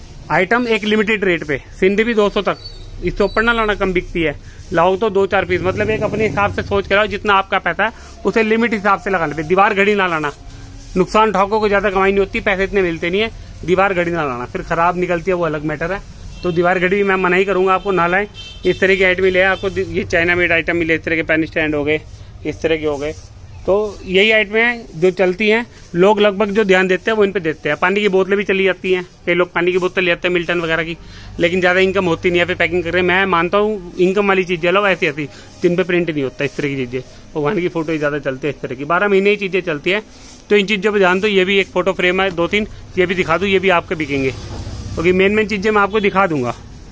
आइटम एक लिमिटेड रेट पे, सिंधी भी दो सौ तक, इससे ऊपर ना लाना, कम बिकती है। लाओ तो दो चार पीस, मतलब एक अपने हिसाब से सोच के लाओ, जितना आपका पैसा है उसे लिमिट हिसाब से लगाना पे। दीवार घड़ी ना लाना, नुकसान ठोको को ज्यादा कमाई नहीं होती, पैसे इतने मिलते नहीं है। दीवार घड़ी ना लाना, फिर खराब निकलती है वो अलग मैटर है। तो दीवार घड़ी भी मैं मना ही करूंगा आपको, ना लाएं। इस तरह की आइटम मिले आपको, ये चाइना मेड आइटम मिले, इस तरह के पेन स्टैंड हो गए, इस तरह के हो गए। तो यही आइटमें हैं जो चलती हैं, लोग लगभग जो ध्यान देते हैं वो इन पे देते हैं। पानी की बोतलें भी चली जाती हैं, कई लोग पानी की बोतल ले आते हैं मिल्टन वगैरह की, लेकिन ज़्यादा इनकम होती नहीं है, फिर पैकिंग कर रहे हैं। मैं मानता हूँ इनकम वाली चीज़ें लो ऐसी ऐसी जिन पे प्रिंट नहीं होता, इस तरह की चीज़ें, भगवान की फोटो ही ज़्यादा चलती है, इस तरह की बारह महीने ही चीज़ें चलती है। तो इन चीज़ों पर ध्यान दो। ये भी एक फोटो फ्रेम है दो तीन, ये भी दिखा दूँ, ये भी आपके बिकेंगे, क्योंकि मेन मेन चीज़ें मैं आपको दिखा दूंगा।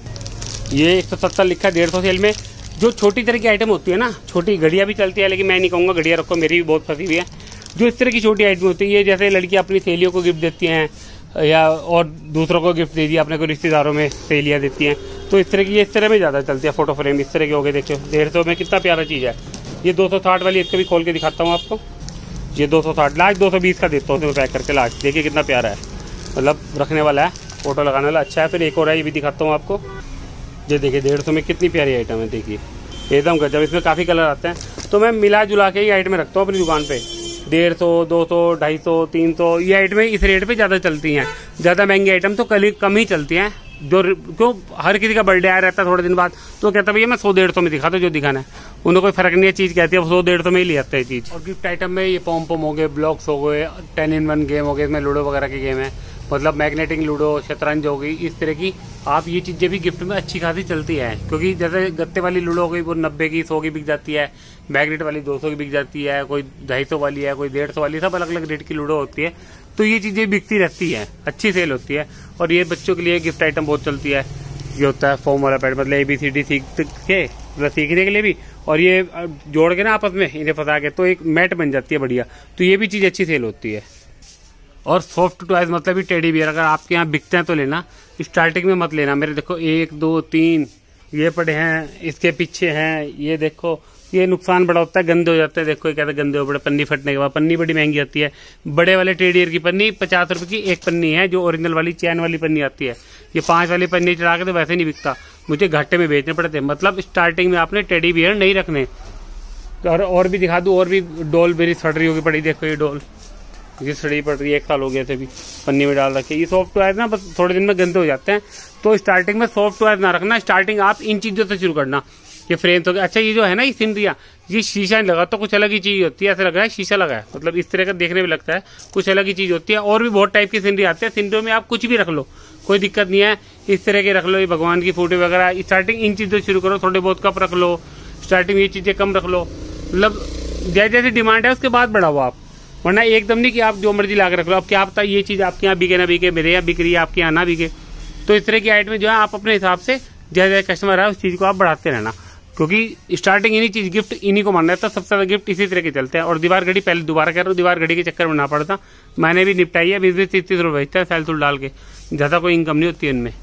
ये एक सौ सत्तर लिखा है डेढ़ सौ सेल में। जो छोटी तरह की आइटम होती है ना, छोटी घड़ियाँ भी चलती है, लेकिन मैं नहीं कहूँगा घड़ियाँ रखो, मेरी भी बहुत फंसी हुई है। जो इस तरह की छोटी आइटम होती है, ये जैसे लड़की अपनी सहेलियों को गिफ्ट देती हैं या और दूसरों को गिफ्ट दे दिया, अपने को रिश्तेदारों में सहेलियाँ देती हैं, तो इस तरह की ये इस तरह में ज़्यादा चलती है। फोटो फ्रेम इस तरह के हो गए, देखो डेढ़ सौ में कितना प्यारा चीज़ है। ये दो सौ साठ वाली, इसको भी खोल के दिखाता हूँ आपको। ये दो सौ साठ लास्ट दो सौ बीस का देता हूँ पैक करके लास्ट, देखिए कितना प्यारा है, मतलब रखने वाला है, फोटो लगाने वाला अच्छा है। फिर एक और है, ये भी दिखाता हूँ आपको। ये देखिए डेढ़ सौ में कितनी प्यारी आइटम है, देखिए एकदम गजब। इसमें काफ़ी कलर आते हैं, तो मैं मिला जुला के ही आइटमें रखता हूँ अपनी दुकान पे। डेढ़ सौ दो सौ ढाई सौ तीन सौ ये आइटमें इस रेट पे ज़्यादा चलती हैं। ज़्यादा महंगी आइटम तो कल कम ही चलती हैं। जो क्यों हर किसी का बर्थडे आया रहता है थोड़े दिन बाद, तो कहता भैया मैं सौ डेढ़ सौ में दिखा दो जो दिखाना है, उन्हें कोई फर्क नहीं है, चीज़ कहती है वो सौ डेढ़ सौ में ही ले आते हैं चीज़। और गिफ्ट आइटम में ये पॉम पॉम हो गए, ब्लॉक्स हो गए, टेन इन वन गेम हो गए, इसमें लूडो वगैरह के गेम है, मतलब मैग्नेटिक लूडो, शतरंज हो गई, इस तरह की आप ये चीज़ें भी गिफ्ट में अच्छी खासी चलती हैं। क्योंकि जैसे गत्ते वाली लूडो हो गई वो नब्बे की, सौ की बिक जाती है, मैग्नेट वाली दो सौ की बिक जाती है, कोई ढाई सौ वाली है, कोई डेढ़ सौ वाली, सब अलग अलग रेट की लूडो होती है। तो ये चीज़ें बिकती रहती हैं, अच्छी सेल होती है। और ये बच्चों के लिए गिफ्ट आइटम बहुत चलती है। ये होता है फॉर्म वाला पैड, मतलब ए बी सी डी सीख के, मतलब सीखने के लिए भी, और ये जोड़ के ना आपस में इन्हें फंसा के तो एक मैट बन जाती है बढ़िया। तो ये भी चीज़ अच्छी सेल होती है। और सॉफ्ट टॉयज मतलब भी टेडी बियर अगर आपके यहाँ बिकते हैं तो लेना, स्टार्टिंग में मत लेना। मेरे देखो एक दो तीन ये पड़े हैं, इसके पीछे हैं, ये देखो ये नुकसान बड़ा होता है, गंदे हो जाते हैं। देखो ये कहते हैं गंदे हो बड़े, पन्नी फटने के बाद। पन्नी बड़ी महंगी आती है। बड़े वाले टेडियर की पन्नी पचास रुपए की एक पन्नी है, जो ओरिजिनल वाली चैन वाली पन्नी आती है। ये पांच वाली पन्नी चढ़ा के तो वैसे नहीं बिकता, मुझे घाटे में बेचने पड़ते। मतलब स्टार्टिंग में आपने टेडी बियर नहीं रखने। और और भी दिखा दूं, और भी डॉल मेरी सड़ रही होगी पड़ी। देखो ये डॉल ये सड़ी पड़ रही है, एक साल हो गया थे भी पन्नी में डाल रखे। ये सॉफ्ट टॉयज ना बस थोड़े दिन में गंदे हो जाते हैं। तो स्टार्टिंग में सॉफ्ट टॉयज ना रखना। स्टार्टिंग आप इन चीजों से शुरू करना। ये फ्रेम्स हो गए। अच्छा ये जो है ना ये सिंदरिया, ये शीशा नहीं लगा तो कुछ अलग ही चीज होती है। ऐसा लग रहा है शीशा लगा है, मतलब इस तरह का देखने में लगता है, कुछ अलग ही चीज होती है। और भी बहुत टाइप की सिंदरी आती है। सिंदरियों में आप कुछ भी रख लो, कोई दिक्कत नहीं है। इस तरह के रख लो, ये भगवान की फोटो वगैरह। स्टार्टिंग इन चीजों से शुरू करो। थोड़े बहुत कप रख लो, स्टार्टिंग ये चीजें कम रख लो। मतलब जैसे जैसे डिमांड है उसके बाद बढ़ाओ आप, वरना एकदम नहीं कि आप जो मर्जी ला के रख लो। अब क्या पता ये चीज आपके यहाँ बिके ना बिके, मेरे यहाँ बिक रही है, आपके यहाँ ना बिके। तो इस तरह की आइटम जो है आप अपने हिसाब से जैसे जैसे कस्टमर है उस चीज को आप बढ़ाते रहना। क्योंकि स्टार्टिंग इन्हीं चीज गिफ्ट इन्हीं को मानना है, तो सबसे ज्यादा गिफ्ट इसी तरह के चलते हैं। और दीवार घड़ी पहले दोबारा कह रहा हूँ, दीवार घड़ी के चक्कर में ना पड़ता। मैंने भी निपटाई है, बीस बीस तीस तीस रुपये बेचता है सैल सुल डाल के, ज्यादा कोई इनकम नहीं होती इनमें।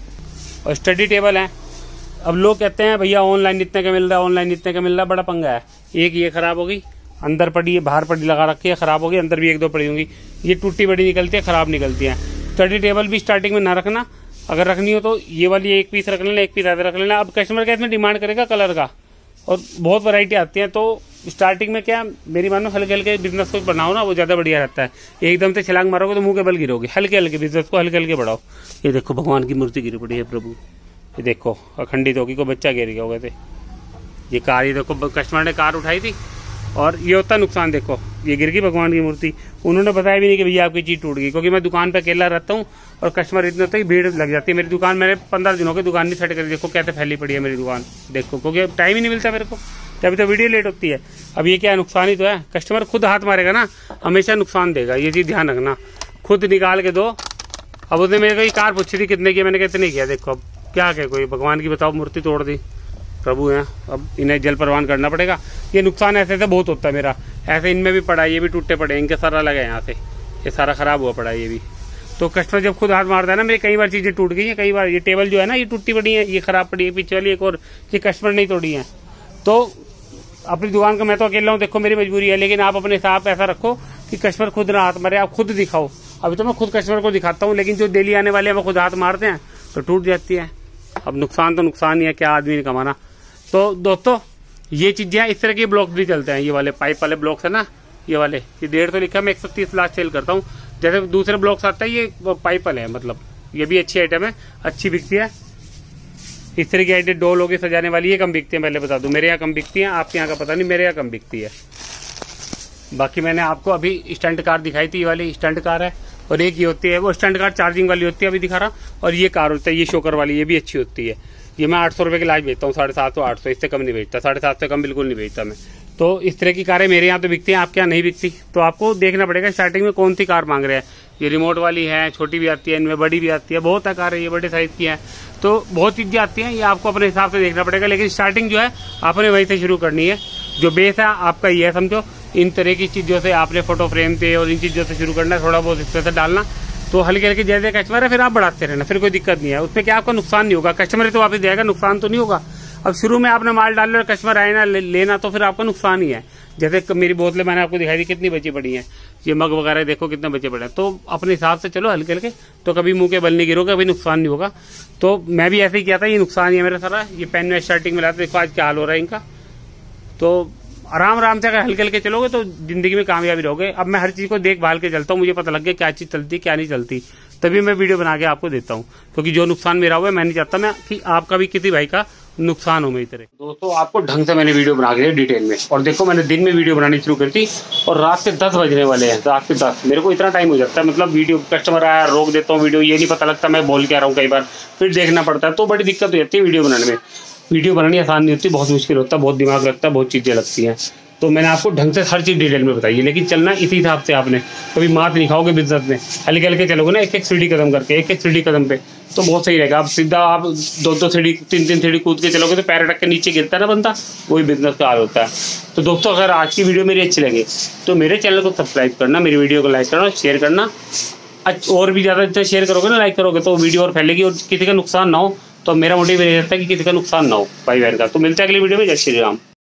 और स्टडी टेबल है। अब लोग कहते हैं भैया ऑनलाइन इतने का मिल रहा है, ऑनलाइन इतने का मिल रहा है, बड़ा पंगा है। एक ये खराब हो गई, अंदर पड़ी है, बाहर पड़ी लगा रखी है, खराब हो गई। अंदर भी एक दो पड़ी होंगी, ये टूटी बड़ी निकलती है, खराब निकलती है। स्टडी टेबल भी स्टार्टिंग में ना रखना। अगर रखनी हो तो ये वाली एक पीस रख लेना, एक पीस आधा रख लेना। अब कस्टमर क्या इसमें डिमांड करेगा कलर का, और बहुत वैरायटी आती है। तो स्टार्टिंग में क्या मेरी मानो हल्के हल्के बिजनेस को बनाओ ना, वो ज्यादा बढ़िया रहता है। एकदम से छलांग मारोगे तो मुंह के बल गिरोगे। हल्के हल्के बिजनेस को हल्के हल्के बढ़ाओ। ये देखो भगवान की मूर्ति गिरी पड़ी है प्रभु, ये देखो अखंडित होगी, को बच्चा गिर गया हो गए थे। ये कार, ये देखो कस्टमर ने कार उठाई थी और ये होता नुकसान। देखो ये गिर गई भगवान की मूर्ति। उन्होंने बताया भी नहीं कि भैया आपकी चीज टूट गई, क्योंकि मैं दुकान पे अकेला रहता हूँ और कस्टमर इतने होते हैं भीड़ लग जाती है मेरी दुकान। मैंने पंद्रह दिनों की दुकान नहीं सेट करी। देखो कैसे फैली पड़ी है मेरी दुकान, देखो, क्योंकि टाइम ही नहीं मिलता मेरे को, तभी तो वीडियो लेट होती है। अब ये क्या नुकसान ही तो है। कस्टमर खुद हाथ मारेगा ना, हमेशा नुकसान देगा, ये चीज ध्यान रखना। खुद निकाल के दो। अब उसने मेरे को ये कार पूछी थी कितने की, मैंने कहते नहीं किया। देखो अब क्या कहे कोई, भगवान की बताओ मूर्ति तोड़ दी, प्रभु हैं, अब इन्हें जल परवान करना पड़ेगा। ये नुकसान ऐसे ऐसे बहुत होता है मेरा। ऐसे इनमें भी पड़ा, ये भी टूटे पड़े, इनके सारा लगा यहाँ से, ये सारा खराब हुआ पड़ा है ये भी। तो कस्टमर जब खुद हाथ मारता है ना, मेरी कई बार चीजें टूट गई है। कई बार ये टेबल जो है ना ये टूटी पड़ी है, ये खराब पड़ी है, पीछे वाली एक और, ये कस्टमर नहीं तोड़ी है। तो अपनी दुकान का मैं तो अकेला हूँ, देखो मेरी मजबूरी है। लेकिन आप अपने हिसाब ऐसा रखो कि कस्टमर खुद ना हाथ मारे, आप खुद दिखाओ। अभी तो मैं खुद कस्टमर को दिखाता हूँ, लेकिन जो डेली आने वाले हैं वो खुद हाथ मारते हैं तो टूट जाती है। अब नुकसान तो नुकसान ही है, क्या आदमी ने कमाना। तो दोस्तों ये चीजें इस तरह के ब्लॉक्स भी चलते हैं। ये वाले पाइप वाले ब्लॉक्स है ना, ये वाले, ये डेढ़ सौ लिखा है, मैं एक सौ तीस लास्ट सेल करता हूँ। जैसे दूसरे ब्लॉक्स आता है, ये पाइप वाले है, मतलब ये भी अच्छी आइटम है, अच्छी बिकती है। इस तरह की आइटम डोल होगी सजाने वाली, ये कम बिकती है, पहले बता दूं। मेरे यहाँ कम बिकती है, आपके यहाँ का पता नहीं, मेरे यहाँ कम बिकती है। बाकी मैंने आपको अभी स्टंट कार दिखाई थी, ये वाली स्टंट कार है। और एक ये होती है वो स्टंट कार चार्जिंग वाली होती है, अभी दिखा रहा। और ये कार होता है, ये शोकर वाली, ये भी अच्छी होती है। ये मैं आठ सौ रुपए के लास्ट बेचता हूँ, साढ़े सात सौ आठ सौ, इससे कम नहीं बेचता। साढ़े सात सौ कम बिल्कुल नहीं बेचता मैं। तो इस तरह की कारें मेरे यहाँ तो बिकती हैं, आपके यहाँ नहीं बिकती। तो आपको देखना पड़ेगा स्टार्टिंग में कौन सी कार मांग रहे हैं। ये रिमोट वाली है, छोटी भी आती है, इनमें बड़ी भी आती है, बहुत है कार है, ये बड़े साइज की है। तो बहुत चीजें आती हैं, ये आपको अपने हिसाब से देखना पड़ेगा। लेकिन स्टार्टिंग जो है आपने वहीं से शुरू करनी है। जो बेस है आपका ये है, समझो। इन तरह की चीजों से आपने फोटो फ्रेम से और इन चीजों से शुरू करना है, थोड़ा बहुत इस तरह से डालना। तो हल्के हल्के जैसे कस्टमर है फिर आप बढ़ाते रहना, फिर कोई दिक्कत नहीं है। उसमें क्या आपका नुकसान नहीं होगा, कस्टमर ही तो वापस जाएगा, नुकसान तो नहीं होगा। अब शुरू में आपने माल डाल और कस्टमर आए ना ले, लेना, तो फिर आपका नुकसान ही है। जैसे मेरी बोतलें मैंने आपको दिखाई दी कितनी बची पड़ी हैं, ये मग वगैरह देखो कितने बचे पड़े हैं। तो अपने हिसाब से चलो हल्के हल्के, तो कभी मुंह के बल नहीं गिरोगे, कभी नुकसान नहीं होगा। तो मैं भी ऐसे ही किया था, ये नुकसान ही है मेरा सारा। ये पेन में स्टार्टिंग में लाते, देखो आज क्या हाल हो रहा है इनका। तो आराम आराम से अगर हल्के हल्के चलोगे तो जिंदगी में कामयाबी रहोगे। अब मैं हर चीज को देखभाल के चलता हूँ, मुझे पता लग गया क्या चीज चलती क्या नहीं चलती, तभी मैं वीडियो बना के आपको देता हूँ। क्योंकि जो नुकसान मेरा हुआ है मैं नहीं चाहता मैं कि आपका भी किसी भाई का नुकसान हो मेरी तरह। दोस्तों आपको ढंग से मैंने वीडियो बना के दी डिटेल में, और देखो मैंने दिन में वीडियो बनानी शुरू कर दी और रात के दस बजने वाले हैं, रात के दस मेरे को इतना टाइम हो जाता है, मतलब वीडियो कस्टमर आया रोक देता हूँ वीडियो, ये नहीं पता लगता मैं बोल के आ रहा हूँ, कई बार फिर देखना पड़ता है, तो बड़ी दिक्कत हो जाती है वीडियो बनाने में। वीडियो बनानी आसान नहीं होती, बहुत मुश्किल होता है, बहुत दिमाग लगता है, बहुत चीज़ें लगती हैं। तो मैंने आपको ढंग से हर चीज़ डिटेल में बताई है, लेकिन चलना इसी हिसाब से, आपने कभी मात नहीं खाओगे बिजनेस में, हल्के हल्के चलोगे ना, एक एक सीढ़ी कदम करके, एक एक सीढ़ी कदम पे, तो बहुत सही रहेगा। आप सीधा आप दो दो सीढ़ी तीन तीन सीढ़ी कूद के चलोगे तो पैर अटक के नीचे गिरता है ना बंदा, वही बिजनेस का हाल होता है। तो दोस्तों अगर आज की वीडियो मेरी अच्छी लगे तो मेरे चैनल को सब्सक्राइब करना, मेरी वीडियो को लाइक करना और शेयर करना, और भी ज़्यादा जितना शेयर करोगे ना, लाइक करोगे तो वीडियो और फैलेगी और किसी का नुकसान ना हो। तो मेरा मोटिव ये रहता है कि किसी का नुकसान ना हो भाई बहन का। तो मिलते हैं अगली वीडियो में। जय श्री राम।